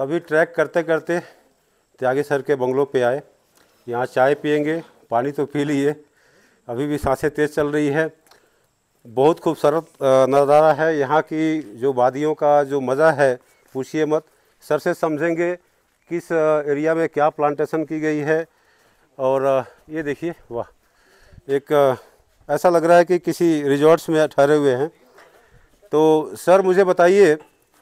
अभी ट्रैक करते करते त्यागी सर के बंगलों पे आए। यहाँ चाय पियेंगे, पानी तो पी लिए, अभी भी सांसें तेज़ चल रही है। बहुत खूबसूरत नज़ारा है यहाँ की, जो वादियों का जो मज़ा है पूछिए मत। सर से समझेंगे किस एरिया में क्या प्लांटेशन की गई है। और ये देखिए, वाह, एक ऐसा लग रहा है कि किसी रिजॉर्ट्स में ठहरे हुए हैं। तो सर मुझे बताइए,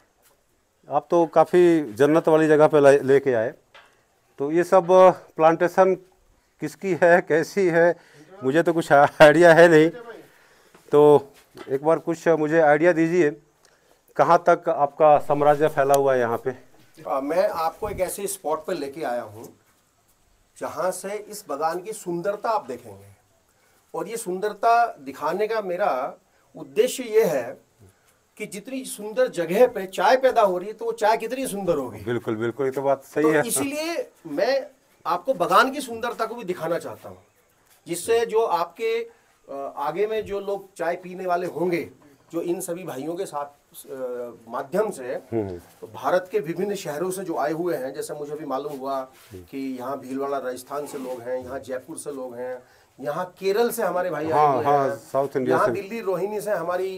आप तो काफ़ी जन्नत वाली जगह पे लेके आए, तो ये सब प्लांटेशन किसकी है, कैसी है? मुझे तो कुछ आइडिया है नहीं, तो एक बार कुछ मुझे आइडिया दीजिए, कहाँ तक आपका साम्राज्य फैला हुआ है यहाँ पे? मैं आपको एक ऐसे स्पॉट पर लेके आया हूँ जहाँ से इस बागान की सुंदरता आप देखेंगे। और ये सुंदरता दिखाने का मेरा उद्देश्य ये है कि जितनी सुंदर जगह पे चाय पैदा हो रही है तो वो चाय कितनी सुंदर होगी। बिल्कुल बिल्कुल, ये तो बात सही है। इसीलिए मैं आपको बागान की सुंदरता को भी दिखाना चाहता हूँ, जिससे जो आपके आगे में जो लोग चाय पीने वाले होंगे, जो इन सभी भाइयों के साथ माध्यम से तो भारत के विभिन्न शहरों से जो आए हुए हैं, जैसे मुझे भी मालूम हुआ कि यहाँ भीलवाड़ा राजस्थान से लोग हैं, यहाँ जयपुर से लोग हैं, यहाँ केरल से हमारे भाई आए हुए हैं, साउथ इंडिया यहाँ से दिल्ली रोहिणी से हमारी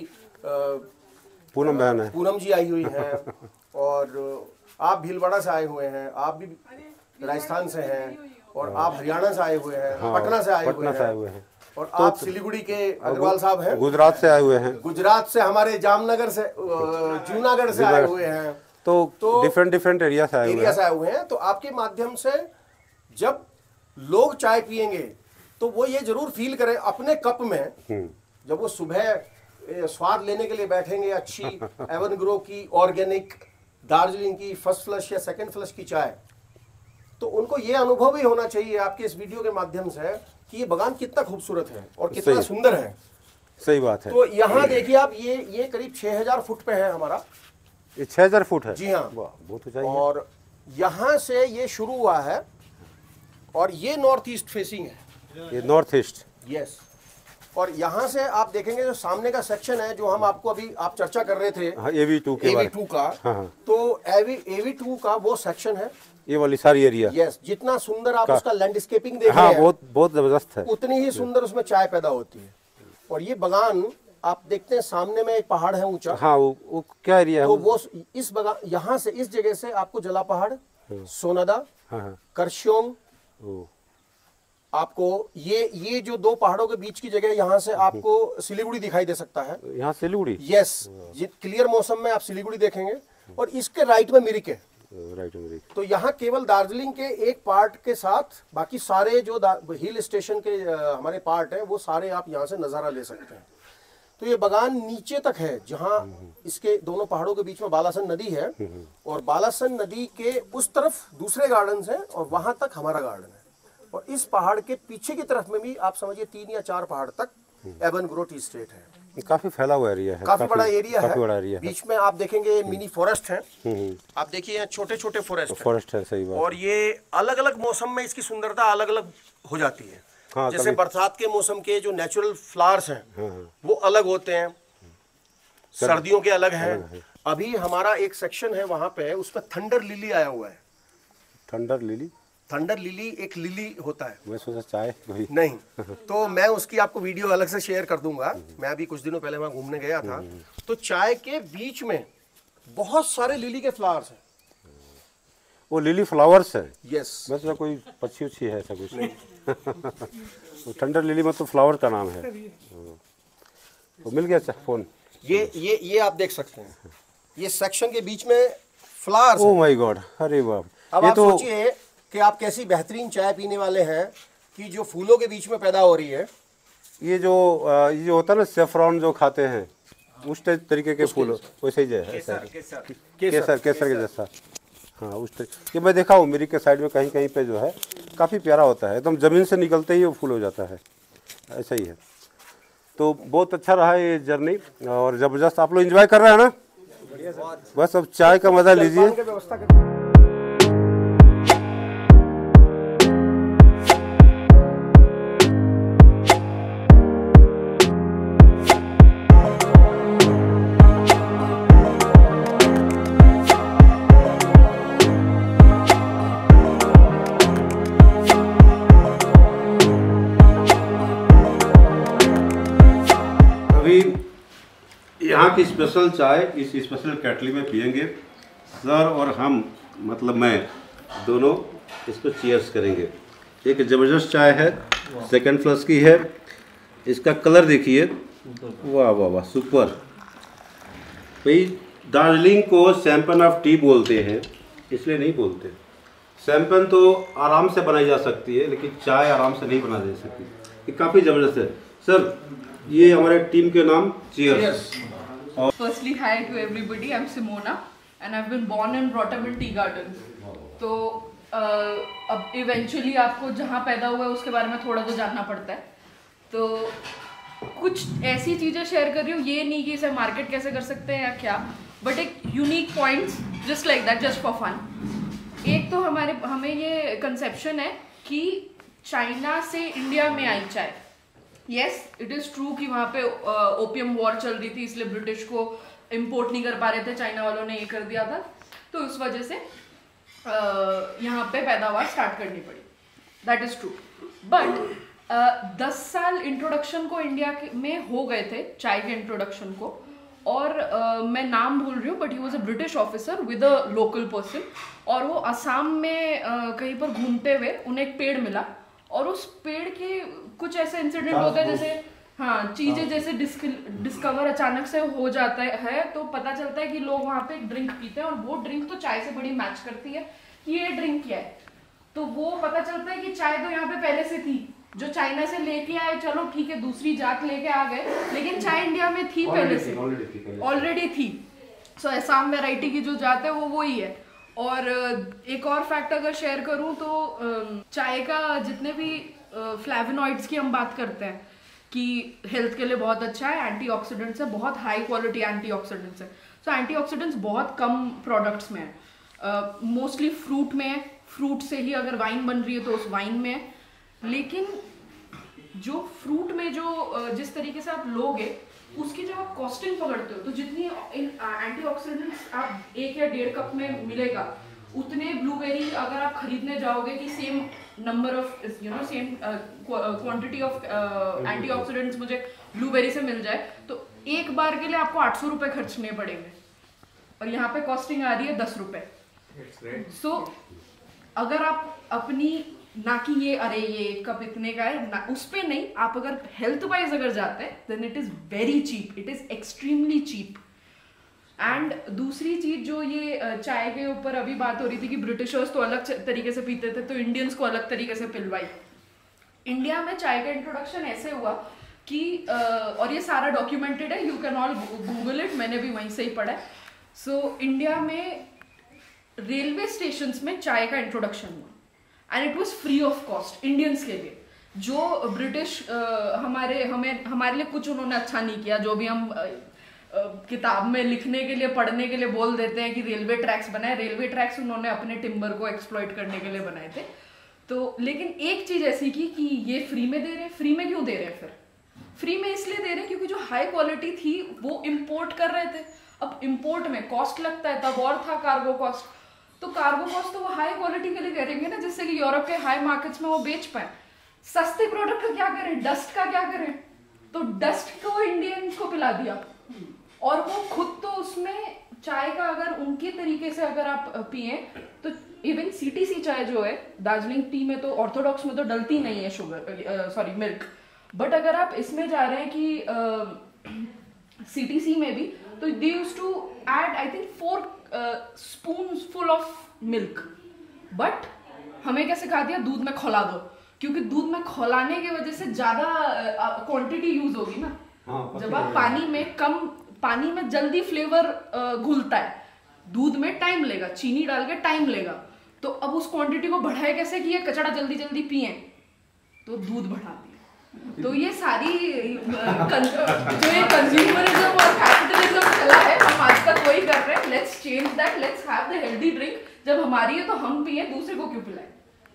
पूनम बहन है, पूनम जी आई हुई हैं, और आप भीलवाड़ा से आए हुए हैं, आप भी राजस्थान से हैं, और आप हरियाणा से आए हुए हैं, पटना से आए हुए हैं, और आप सिलीगुड़ी के अग्रवाल साहब हैं, गुजरात से आए हुए हैं, गुजरात से हमारे जामनगर से जूनागढ़ से आए हुए हैं, तो डिफरेंट एरिया से आए हुए हैं। तो आपके माध्यम से जब लोग चाय पियेंगे तो वो ये जरूर फील करें अपने कप में, जब वो सुबह स्वाद लेने के लिए बैठेंगे अच्छी एवन ग्रो की ऑर्गेनिक दार्जिलिंग की फर्स्ट फ्लश या सेकंड फ्लश की चाय, तो उनको ये अनुभव ही होना चाहिए आपके इस वीडियो के माध्यम से कि ये बागान कितना खूबसूरत है और कितना सुंदर है। सही बात है। तो यहाँ देखिए आप, ये करीब 6000 फुट पे है हमारा। ये 6000 फुट है? जी हाँ, बहुत ऊंचाई है। और यहाँ से ये शुरू हुआ है और ये नॉर्थ ईस्ट फेसिंग है। ये नॉर्थ ईस्ट, यस। और यहाँ से आप देखेंगे जो सामने का सेक्शन है, जो हम आपको अभी आप चर्चा कर रहे थे, AV2 के बारे AV2 का, तो AV2 का वो सेक्शन है, ये वाली सारी एरिया। यस। जितना सुंदर आप उसका लैंडस्केपिंग देख रहे हैं, बहुत जबरदस्त है, उतनी ही सुंदर उसमें चाय पैदा होती है। और ये बागान आप देखते हैं, सामने में एक पहाड़ है ऊंचा। हाँ, वो क्या एरिया है? तो वो इस बागान, यहाँ से इस जगह से आपको जला पहाड़, सोनादा, करश्योंग, आपको ये जो दो पहाड़ों के बीच की जगह, यहाँ से आपको सिलीगुड़ी दिखाई दे सकता है। यहाँ सिलीगुड़ी? यस, क्लियर मौसम में आप सिलीगुड़ी देखेंगे। और इसके राइट में मिरिक है। तो यहाँ केवल दार्जिलिंग के एक पार्ट के साथ बाकी सारे जो हिल स्टेशन के हमारे पार्ट हैं, वो सारे आप यहाँ से नज़ारा ले सकते हैं। तो ये बागान नीचे तक है, जहाँ इसके दोनों पहाड़ों के बीच में बालासन नदी है, और बालासन नदी के उस तरफ दूसरे गार्डन्स हैं, और वहाँ तक हमारा गार्डन है। और इस पहाड़ के पीछे की तरफ में भी आप समझिए 3 या 4 पहाड़ तक एवन ग्रो टी स्टेट है। काफी फैला हुआ एरिया है, काफी बड़ा एरिया है। बड़ा एरिया है। बीच में आप देखेंगे मिनी फॉरेस्ट है। आप देखिए यहाँ छोटे छोटे फॉरेस्ट है। सही बात। और ये अलग अलग मौसम में इसकी सुंदरता अलग अलग हो जाती है। हाँ, जैसे बरसात के मौसम के जो नेचुरल फ्लावर्स हैं वो अलग होते हैं, सर्दियों के अलग हैं। अभी हमारा एक सेक्शन है वहां पे, उसमें थंडर लिली आया हुआ है। Thunder lily? थंडर लिली एक लिली होता है। मैं सोचा चाय नहीं। तो मैं उसकी आपको वीडियो अलग से शेयर कर दूंगा। मैं अभी कुछ दिनों पहले वहां घूमने गया था, तो चाय के बीच में बहुत सारे लिली के फ्लावर्स हैं। वो लिली फ्लावर्स है? यस। बस कोई पक्षी उच्छी है ऐसा कुछ नहीं। वो थंडर लिली मतलब फ्लावर का नाम है। तो मिल गया फोन। ये आप देख सकते हैं, ये सेक्शन के बीच में फ्लावर्स। ओह माय गॉड, अरे बाप। अब आप सोचिए कि आप कैसी बेहतरीन चाय पीने वाले हैं कि जो फूलों के बीच में पैदा हो रही है। ये जो होता है ना सेफ्रॉन जो खाते हैं, उस तरीके के फूल वैसे ही है। केसर के जैसा। हाँ, उस तरीके मैं देखा हूँ मेरी के साइड में कहीं कहीं पे जो है काफ़ी प्यारा होता है, एकदम ज़मीन से निकलते ही वो फूल हो जाता है, ऐसा ही है। तो बहुत अच्छा रहा ये जर्नी और ज़बरदस्त। आप लोग एंजॉय कर रहे हैं ना? बस अब चाय का मज़ा लीजिए। यहाँ की स्पेशल चाय इस स्पेशल केटली में पियेंगे सर और हम, मतलब मैं, दोनों इसको चीयर्स करेंगे। एक ज़बरदस्त चाय है, सेकंड फ्लश की है। इसका कलर देखिए, वाह वाह वाह, सुपर। भाई दार्जिलिंग को शैंपेन ऑफ टी बोलते हैं, इसलिए नहीं बोलते। शैंपेन तो आराम से बनाई जा सकती है, लेकिन चाय आराम से नहीं बना जा सकती। ये काफ़ी ज़बरदस्त है सर। ये हमारे टीम के नाम, cheers. Firstly, hi to everybody. I'm Simona and I've been born and brought up in tea gardens. तो अब इवेंचुअली आपको जहाँ पैदा हुआ है उसके बारे में थोड़ा तो जानना पड़ता है। तो कुछ ऐसी चीज़ें शेयर कर रही हूँ, ये नहीं कि इसे मार्केट कैसे कर सकते हैं या क्या, बट एक unique points just like that, just for fun. एक तो हमें ये कंसेप्शन है कि चाइना से इंडिया में आई चाय। यस, इट इज़ ट्रू कि वहाँ पे ओपियम वॉर चल रही थी, इसलिए ब्रिटिश को इम्पोर्ट नहीं कर पा रहे थे, चाइना वालों ने ये कर दिया था, तो उस वजह से यहाँ पे पैदावार स्टार्ट करनी पड़ी। That is true. बट 10 साल इंट्रोडक्शन को इंडिया में हो गए थे, चाय के इंट्रोडक्शन को। और मैं नाम भूल रही हूँ, but he was a British officer with a local person, और वो असम में कहीं पर घूमते हुए उन्हें एक पेड़ मिला, और उस पेड़ के कुछ ऐसे इंसिडेंट होते हैं जैसे, हाँ, चीजें जैसे डिस्कवर अचानक से हो जाता है, तो पता चलता है कि लोग वहाँ पे ड्रिंक पीते हैं, और वो ड्रिंक तो चाय से बड़ी मैच करती है कि ये ड्रिंक क्या है। तो वो पता चलता है कि चाय तो यहाँ पे पहले से थी, जो चाइना से लेके आए, चलो ठीक है, दूसरी जात लेके आ गए, लेकिन चाय इंडिया में थी पहले से, ऑलरेडी थी। सो असम वैरायटी की जो जात है वो वही है। और एक और फैक्ट अगर शेयर करूं तो चाय का जितने भी फ्लेवोनॉइड्स की हम बात करते हैं कि हेल्थ के लिए बहुत अच्छा है, एंटीऑक्सीडेंट्स है, बहुत हाई क्वालिटी एंटीऑक्सीडेंट्स है। सो एंटीऑक्सीडेंट्स बहुत कम प्रोडक्ट्स में है, मोस्टली फ्रूट में है, फ्रूट से ही अगर वाइन बन रही है तो उस वाइन में है। लेकिन जो फ्रूट में जो जिस तरीके से आप लोगे, उसकी जब आप कॉस्टिंग पकड़ते हो, तो जितनी एंटीऑक्सीडेंट्स आप 1 या 1.5 कप में मिलेगा, उतने ब्लूबेरी अगर आप खरीदने जाओगे कि same number of same quantity of antioxidants मुझे ब्लूबेरी से मिल जाए, तो एक बार के लिए आपको 800 रुपए खर्चने पड़ेंगे, और यहाँ पे कॉस्टिंग आ रही है 10 रुपए। सो अगर आप अपनी, ना कि ये अरे ये कप इतने का है ना, उस पे नहीं, आप अगर हेल्थ वाइज अगर जाते हैं, then it is very cheap, it is extremely cheap. And दूसरी चीज जो ये चाय के ऊपर अभी बात हो रही थी कि ब्रिटिशर्स तो अलग तरीके से पीते थे, तो इंडियंस को अलग तरीके से पिलवाई। इंडिया में चाय का इंट्रोडक्शन ऐसे हुआ कि और ये सारा डॉक्यूमेंटेड है, you can all Google it, मैंने भी वहीं से ही पढ़ा है। सो इंडिया में रेलवे स्टेशन में चाय का इंट्रोडक्शन हुआ, and it was free of cost Indians के लिए। जो ब्रिटिश हमारे लिए कुछ उन्होंने अच्छा नहीं किया, जो भी हम किताब में लिखने के लिए, पढ़ने के लिए बोल देते हैं कि रेलवे ट्रैक्स बनाए, रेलवे ट्रैक्स उन्होंने अपने टिम्बर को एक्सप्लॉइट करने के लिए बनाए थे। तो लेकिन एक चीज ऐसी की कि ये फ्री में दे रहे हैं। फ्री में क्यों दे रहे हैं? फिर फ्री में इसलिए दे रहे हैं क्योंकि जो हाई क्वालिटी थी वो इम्पोर्ट कर रहे थे। अब इम्पोर्ट में कॉस्ट लगता है, तब और था कार्गो कॉस्ट, तो कार्गो कॉस्ट तो वो हाई क्वालिटी के लिए करेंगे ना, जिससे कि यूरोप के हाई मार्केट्स में वो बेच पाए। सस्ते प्रोडक्ट का क्या करें, डस्ट का क्या करें, तो डस्ट को इंडियंस को पिला दिया, और वो खुद तो उसमें चाय का अगर उनके तरीके से अगर आप पिए तो इवन सीटीसी चाय जो है, दार्जिलिंग टी में तो ऑर्थोडॉक्स में तो डलती नहीं है शुगर, सॉरी मिल्क, बट अगर आप इसमें जा रहे हैं कि सीटीसी में भी, तो they used to add I think 4 spoons full of milk, but हमें क्या सिखा दिया, दूध में खौला दो, क्योंकि दूध में खौलाने की वजह से ज्यादा क्वांटिटी यूज होगी ना। जब आप पानी में जल्दी फ्लेवर घुलता है, दूध में टाइम लेगा, चीनी डाल के टाइम लेगा, तो अब उस क्वांटिटी को बढ़ाए कैसे कि ये कचड़ा जल्दी जल्दी पिए, तो दूध बढ़ा दिया। तो ये सारी जो ये कंज्यूमरिज्म और कैपिटलिज्म चला है, हम आज तक वही कर रहे हैं। Let's change that, let's have the healthy drink. जब हमारी है तो हम पिए, दूसरे को क्यों पिलाएं?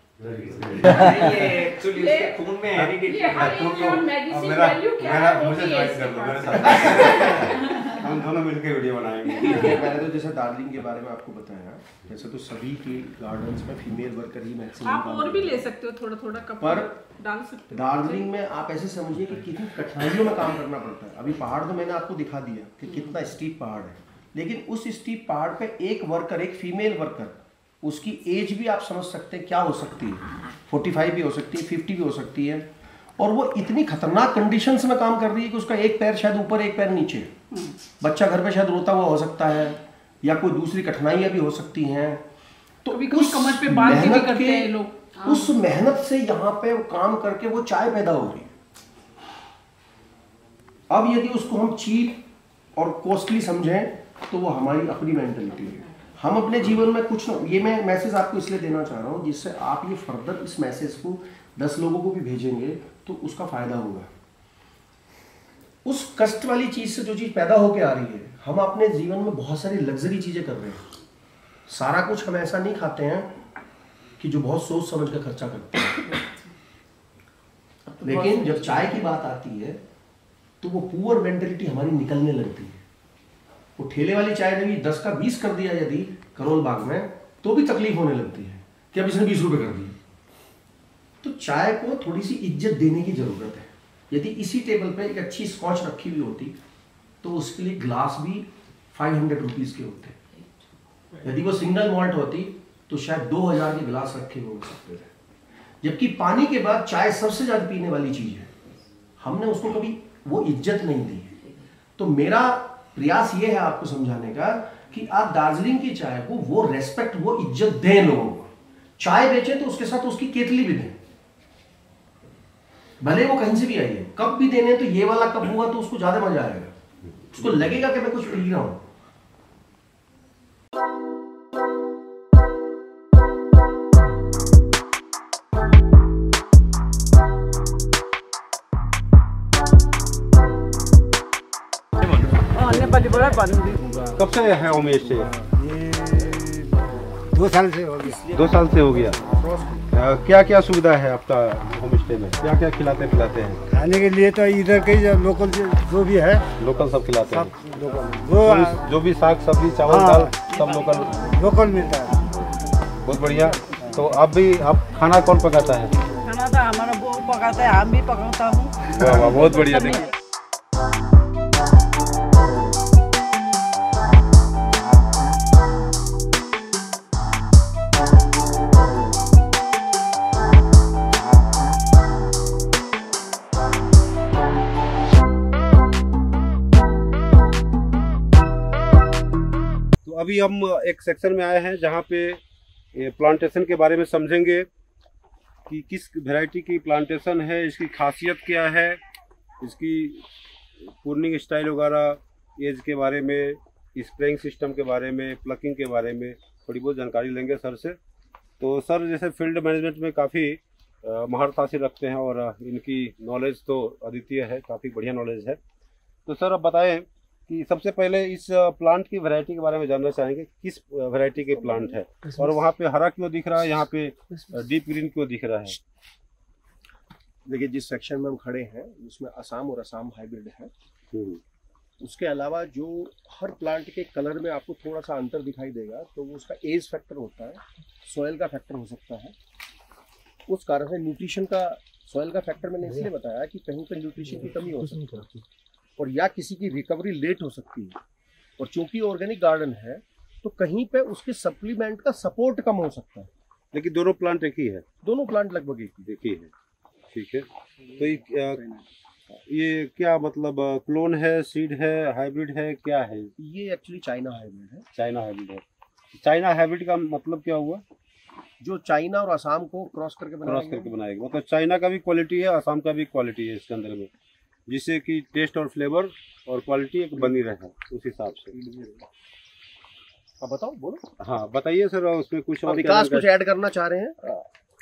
ये एक्चुअली उसके खून में हेरिडिटी है। मैगी सी वैल्यू क्या है, मुझे ज्वाइन कर लो मेरे साथ। हम दोनों मिलकर वीडियो बनाएंगे। मैंने तो जैसे दार्जिलिंग के बारे में आपको बताया, जैसे तो सभी के गार्डन्स में फीमेल वर्कर ही मैक्सिमम। आप और भी ले सकते हो, थोड़ा थोड़ा कप पर डाल सकते हो। दार्जिलिंग में आप ऐसे समझिए कि कितनी कठिनाइयों में काम करना पड़ता है। अभी पहाड़ तो मैंने आपको दिखा दिया कि कितना स्टीप पहाड़ है, लेकिन उस स्टीप पहाड़ पे एक वर्कर, एक फीमेल वर्कर, उसकी एज भी आप समझ सकते हैं क्या हो सकती है। 45 भी हो सकती है, 50 भी हो सकती है, और वो इतनी खतरनाक कंडीशंस में काम कर रही है कि उसका एक पैर शायद ऊपर एक पैर नीचे, बच्चा घर पे शायद रोता हुआ हो सकता है, या कोई दूसरी कठिनाइयां भी हो सकती हैं। तो उस कमर पे बांध के भी करते हैं लोग। उस मेहनत से यहाँ पे काम करके वो चाय पैदा हो रही है। अब यदि उसको हम चीप और कॉस्टली समझें तो वो हमारी अपनी मेंटलिटी है। हम अपने जीवन में कुछ ना, ये मैं मैसेज आपको इसलिए देना चाह रहा हूँ जिससे आप ये फर्दर इस मैसेज को 10 लोगों को भी भेजेंगे तो उसका फायदा होगा। उस कष्ट वाली चीज से जो चीज पैदा होके आ रही है, हम अपने जीवन में बहुत सारी लग्जरी चीजें कर रहे हैं। सारा कुछ हम ऐसा नहीं खाते हैं कि जो बहुत सोच समझ कर खर्चा करते हैं, लेकिन जब चाय की बात आती है तो वो पुअर मेंटेलिटी हमारी निकलने लगती है। वो ठेले वाली चाय ने भी 10 का 20 कर दिया यदि करोल बाग में, तो भी तकलीफ होने लगती है कि अब इसने 20 रुपए कर दिए। तो चाय को थोड़ी सी इज्जत देने की जरूरत है। यदि इसी टेबल पे एक अच्छी स्कॉच रखी हुई होती तो उसके लिए ग्लास भी 500 रुपीज के होते। यदि वो सिंगल मॉल्ट होती तो शायद 2000 के ग्लास रखे हुए हो सकते थे। जबकि पानी के बाद चाय सबसे ज्यादा पीने वाली चीज है, हमने उसको कभी वो इज्जत नहीं दी है। तो मेरा प्रयास ये है आपको समझाने का कि आप दार्जिलिंग की चाय को वो रेस्पेक्ट, वो इज्जत दें लोगों को। चाय बेचें तो उसके साथ उसकी केतली भी दें, भले वो कहीं से भी आई है। कप भी देने तो ये वाला कप हुआ तो उसको ज्यादा मजा आएगा, उसको लगेगा कि मैं कुछ पी रहा हूं। कब से है होम स्टे? ये 2 साल से हो गया। 2 साल से हो गया। क्या क्या सुविधा है आपका होम स्टे में? क्या क्या खिलाते पिलाते हैं? खाने के लिए तो इधर के लोकल जो भी है, लोकल सब खिलाते हैं। वो जो भी साग सब्जी चावल दाल सब लोकल मिलता है। बहुत बढ़िया। तो आप खाना कौन पकाता है? खाना तो हमारा वो पकाता है, हम भी पकाता हूँ। वाह वाह, बहुत बढ़िया। देखिए अभी हम एक सेक्शन में आए हैं जहाँ पे प्लांटेशन के बारे में समझेंगे कि किस वैरायटी की प्लांटेशन है, इसकी खासियत क्या है, इसकी प्रूनिंग स्टाइल वगैरह, एज के बारे में, स्प्रेइंग सिस्टम के बारे में, प्लकिंग के बारे में थोड़ी बहुत जानकारी लेंगे सर से। तो सर जैसे फील्ड मैनेजमेंट में काफ़ी महारत हासिल रखते हैं और इनकी नॉलेज तो अद्वितीय है, काफ़ी बढ़िया नॉलेज है। तो सर अब बताएं कि सबसे पहले इस प्लांट की वैरायटी के बारे में जानना चाहेंगे, किस वैरायटी के प्लांट है और वहाँ पे हरा क्यों दिख रहा है, यहाँ पे डीप ग्रीन क्यों दिख रहा है? देखिए, जिस सेक्शन में हम खड़े हैं उसमें असम और असम हाइब्रिड है। उसके अलावा जो हर प्लांट के कलर में आपको थोड़ा सा अंतर दिखाई देगा तो वो उसका एज फैक्टर होता है, सॉइल का फैक्टर हो सकता है। उस कारण से न्यूट्रिशन का, सॉइल का फैक्टर मैंने इसलिए बताया कि कहीं पर न्यूट्रिशन की कमी हो सकती है और या किसी की रिकवरी लेट हो सकती है। और चूंकि ऑर्गेनिक गार्डन है तो कहीं पे उसके सप्लीमेंट का सपोर्ट कम हो सकता है। लेकिन दोनों प्लांट एक ही है? दोनों प्लांट लगभग एक ही है। ठीक है। तो ये क्या मतलब क्लोन है, सीड है, हाइब्रिड है, क्या है? ये एक्चुअली चाइना हाइब्रिड है। चाइना हाइब्रिड है। चाइना हाइब्रिड का मतलब क्या हुआ? जो चाइना और असम को क्रॉस करके बनाएगा। मतलब चाइना का भी क्वालिटी है, असम का भी क्वालिटी है इसके अंदर में, जिससे कि टेस्ट और फ्लेवर और क्वालिटी एक बनी रहे उस हिसाब से। अब बताओ, बोलो। हाँ बताइए सर, उसमें कुछ और विकास कुछ ऐड करना चाह रहे हैं?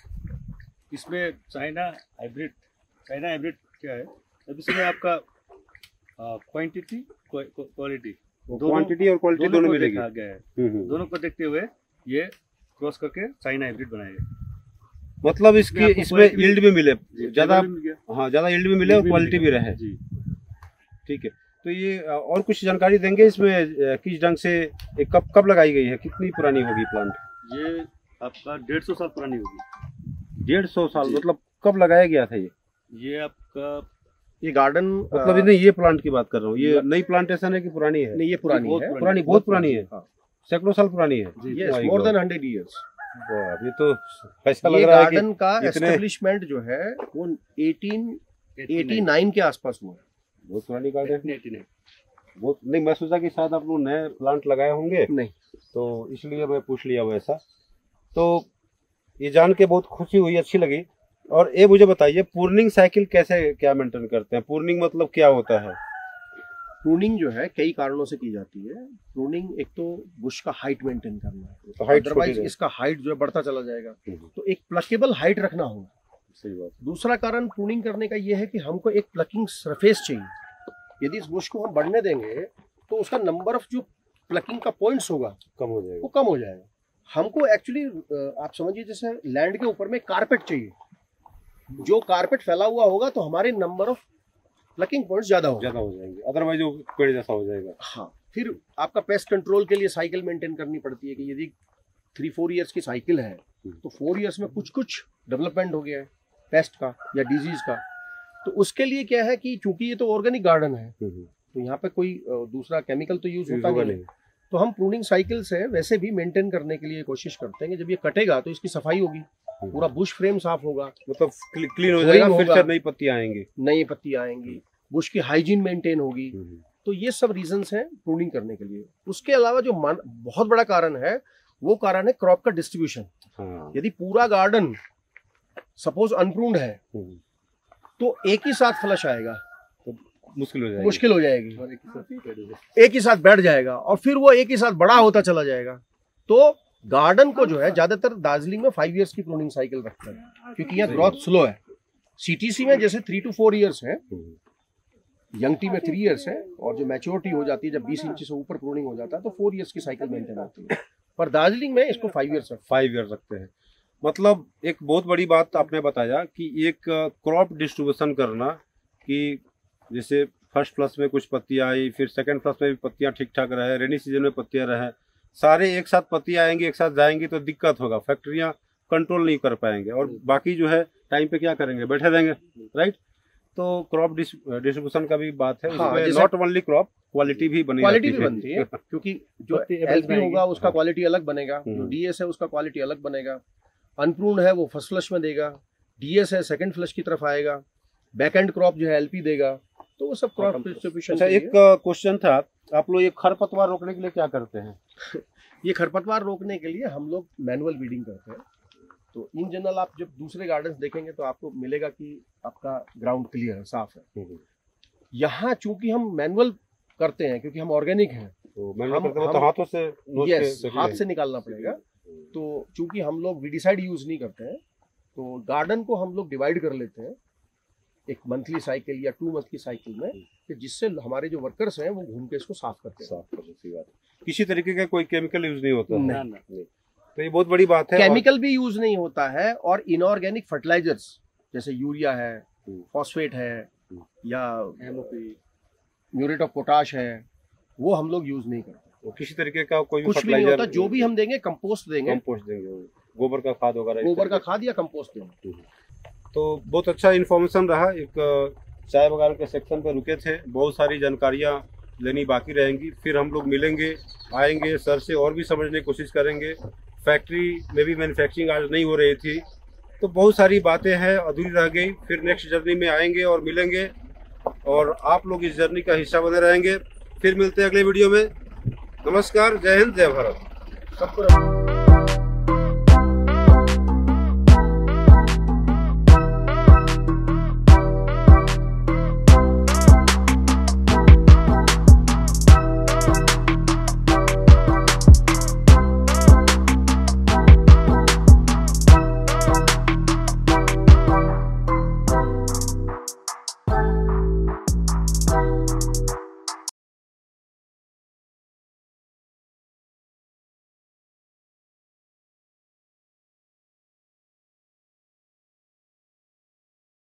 इसमें चाइना हाइब्रिड क्या है? अब इसमें आपका क्वांटिटी क्वालिटी और क्वालिटी दोनों मिलेगी। दोनों को देखते हुए ये क्रॉस करके चाइना हाइब्रिड बनाएगा। मतलब इसमें यील्ड भी मिले, ज़्यादा, हाँ ज़्यादा यील्ड भी मिले और क्वालिटी भी रहे। जी ठीक है। तो ये और कुछ जानकारी देंगे इसमें किस ढंग से कब लगाई गई है, कितनी पुरानी होगी प्लांट? ये आपका 150 साल पुरानी होगी। 150 साल मतलब कब लगाया गया था ये आपका ये गार्डन मतलब नहीं, ये प्लांट की बात कर रहा हूँ। ये नई प्लांटेशन है कि पुरानी है? नहीं, ये पुरानी है, बहुत पुरानी है। सैकड़ों साल पुरानी है। Yes, more than 100 years। ये तो ऐसा लग ये रहा है गार्डन का एस्टेब्लिशमेंट जो है वो 1889 के आसपास हुआ है। बहुत पुरानी गार्डन है। बहुत नहीं, मैं सोचा कि शायद आप लोग नए प्लांट लगाए होंगे, नहीं तो इसलिए मैं पूछ लिया वैसा। तो ये जान के बहुत खुशी हुई, अच्छी लगी। और ये मुझे बताइए प्रूनिंग साइकिल कैसे क्या मेंटेन करते हैं? प्रूनिंग मतलब क्या होता है? प्रूनिंग जो है कई कारणों से की जाती है। प्रूनिंग एक तो बुश का हाइट मेंटेन करना है, तो हाइट अदरवाइज इसका हाइट जो है बढ़ता चला जाएगा, तो एक प्लकेबल हाइट रखना होगा। सही बात। दूसरा कारण प्रूनिंग करने का ये है कि हमको एक प्लकिंग सरफेस चाहिए। यदि इस बुश को हम बढ़ने देंगे तो उसका नंबर ऑफ जो प्लकिंग का पॉइंट्स होगा कम हो जाएगा, वो कम हो जाएगा। हमको एक्चुअली आप समझिए जैसे लैंड के ऊपर में कारपेट चाहिए, जो कारपेट फैला हुआ होगा तो हमारे नंबर ऑफ प्लकिंग पॉइंट्स ज्यादा हो जाएंगे, अदरवाइज वो पेड़ जैसा हो जाएगा। हाँ, फिर आपका पेस्ट कंट्रोल के लिए साइकिल मेंटेन करनी पड़ती है कि यदि 3-4 इयर्स की साइकिल है तो 4 इयर्स में कुछ डेवलपमेंट हो गया है पेस्ट का या डिजीज का, तो उसके लिए क्या है कि चूंकि ये तो ऑर्गेनिक गार्डन है तो यहाँ पे कोई दूसरा केमिकल तो यूज होता नहीं, तो हम प्रूनिंग साइकिल से वैसे भी मेंटेन करने के लिए कोशिश करते हैं कि जब ये कटेगा तो इसकी सफाई होगी, पूरा बुश फ्रेम साफ होगा, मतलब क्लीन हो जाएगा, फिर से नई पत्तियां आएंगी, बुश की हाइजीन मेंटेन होगी। तो ये सब रीजंस हैं प्रूनिंग करने के लिए। उसके अलावा जो बहुत बड़ा कारण है वो कारण है क्रॉप का डिस्ट्रीब्यूशन। यदि पूरा गार्डन सपोज अनप्रून्ड है तो एक ही साथ फ्लश आएगा तो मुश्किल हो जाएगी, एक ही साथ बैठ जाएगा और फिर वो एक ही साथ बड़ा होता चला जाएगा। तो गार्डन को जो है ज्यादातर दार्जिलिंग में 5 इयर्स की प्रूनिंग साइकिल रखते हैं क्योंकि यहाँ ग्रोथ स्लो है। सीटीसी में जैसे 3 to 4 इयर्स है, यंग टी में 3 इयर्स है, और जो मैच्योरिटी हो जाती है जब 20 इंच से ऊपर प्रूनिंग हो जाता है तो 4 इयर्स की साइकिल मेंटेन होती है। पर दार्जिलिंग में इसको 5 इयर्स रखते हैं। मतलब एक बहुत बड़ी बात आपने बताया कि एक क्रॉप डिस्ट्रीब्यूशन करना, कि जैसे फर्स्ट फ्लस में कुछ पत्तियां आई, फिर सेकंड फ्लस में भी पत्तियां ठीक ठाक रहे, रेनी सीजन में पत्तियां रहे, सारे एक साथ पत्तियां आएंगी एक साथ जाएंगी तो दिक्कत होगा, फैक्ट्रियां कंट्रोल नहीं कर पाएंगे और बाकी जो है टाइम पे क्या करेंगे, बैठे रहेंगे, राइट। तो क्रॉप डिस्ट्रीब्यूशन का भी बात है, नॉट ओनली क्रॉप क्वालिटी भी बनती है क्योंकि जो एलपी होगा उसका क्वालिटी अलग बनेगा, जो डीएस है उसका क्वालिटी अलग बनेगा, अनप्रून्ड है वो फर्स्ट फ्लश में देगा, डीएस है सेकंड फ्लश की तरफ आएगा, बैक एंड क्रॉप जो है एलपी देगा, तो वो सब क्रॉप डिस्ट्रीब्यूशन। अच्छा, एक क्वेश्चन था, आप लोग ये खरपतवार रोकने के लिए क्या करते हैं? ये खरपतवार रोकने के लिए हम लोग मैनुअल वीडिंग करते हैं। तो इन जनरल आप जब दूसरे गार्डन्स देखेंगे तो आपको मिलेगा कि आपका ग्राउंड क्लियर है, साफ है। यहाँ चूंकि हम मैनुअल करते हैं क्योंकि हम ऑर्गेनिक हैं, तो हम हाथों से हाथ से निकालना पड़ेगा। तो चूंकि हम लोग वीडिसाइड यूज नहीं करते हैं तो गार्डन को हम लोग डिवाइड कर लेते हैं एक मंथली साइकिल या 2 मंथ की साइकिल में, कि जिससे हमारे जो वर्कर्स हैं वो घूम के इसको साफ करते हैं। किसी तरीके का कोई केमिकल यूज नहीं होता नहीं। तो ये बहुत बड़ी बात है। केमिकल भी यूज नहीं होता है और इनऑर्गेनिक फर्टिलाइजर्स जैसे यूरिया है, फॉस्फेट है या म्यूरेट ऑफ पोटाश है, वो हम लोग यूज नहीं करते। तो किसी तरीके का कोई कुछ भी नहीं होता, जो भी हम देंगे कंपोस्ट देंगे, गोबर का खाद वगैरह, गोबर का खाद या कंपोस्ट देंगे। तो बहुत अच्छा इन्फॉर्मेशन रहा। एक चाय वगैरह के सेक्शन पे रुके थे, बहुत सारी जानकारियाँ लेनी बाकी रहेंगी, फिर हम लोग मिलेंगे, आएंगे सर से और भी समझने की कोशिश करेंगे। फैक्ट्री में भी मैन्युफैक्चरिंग आज नहीं हो रही थी, तो बहुत सारी बातें हैं अधूरी रह गई। फिर नेक्स्ट जर्नी में आएंगे और मिलेंगे और आप लोग इस जर्नी का हिस्सा बने रहेंगे। फिर मिलते हैं अगले वीडियो में। नमस्कार, जय हिंद, जय भारत। सबको